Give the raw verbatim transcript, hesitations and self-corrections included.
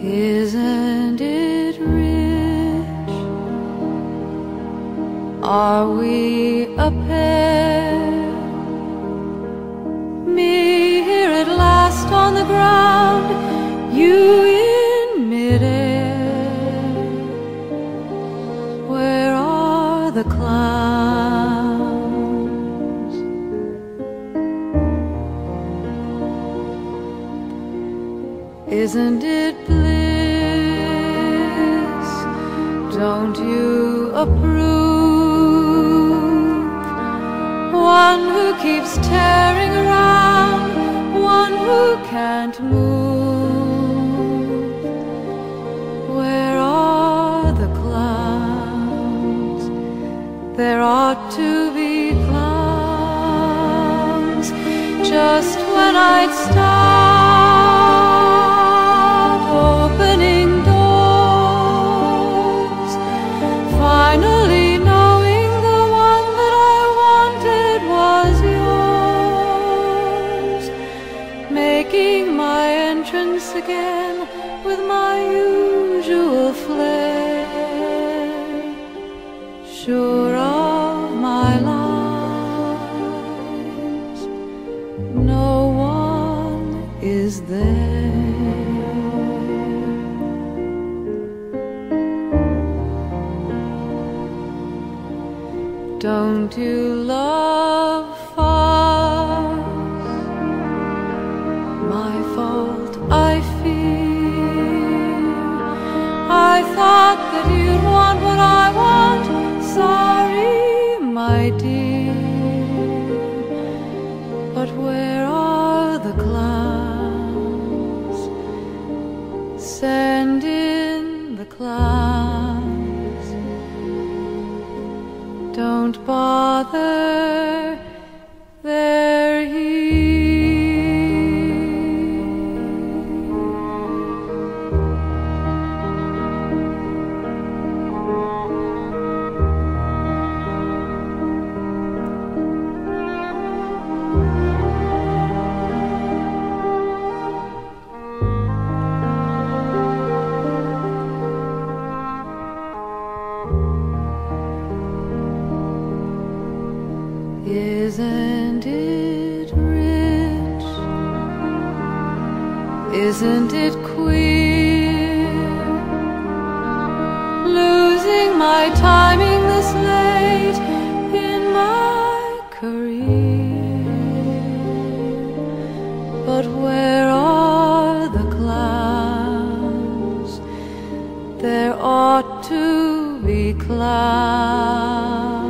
Isn't it rich? Are we a pair? Me here at last on the ground, you in midair. Where are the clowns? Isn't it bliss? Don't you approve? One who keeps tearing around, one who can't move. Where are the clowns? There ought to be clowns. Just when I'd start opening doors, finally knowing the one that I wanted was yours, making my entrance again with my usual flair, sure of my lies, no one is there. Don't you love farce? My fault, I fear. I thought that you'd want what I want. Sorry, my dear. But where are the clowns? Send in the clowns. Don't bother, they're here. Isn't it rich? Isn't it queer? Losing my timing this late in my career. But where are the clowns? There ought to be clowns.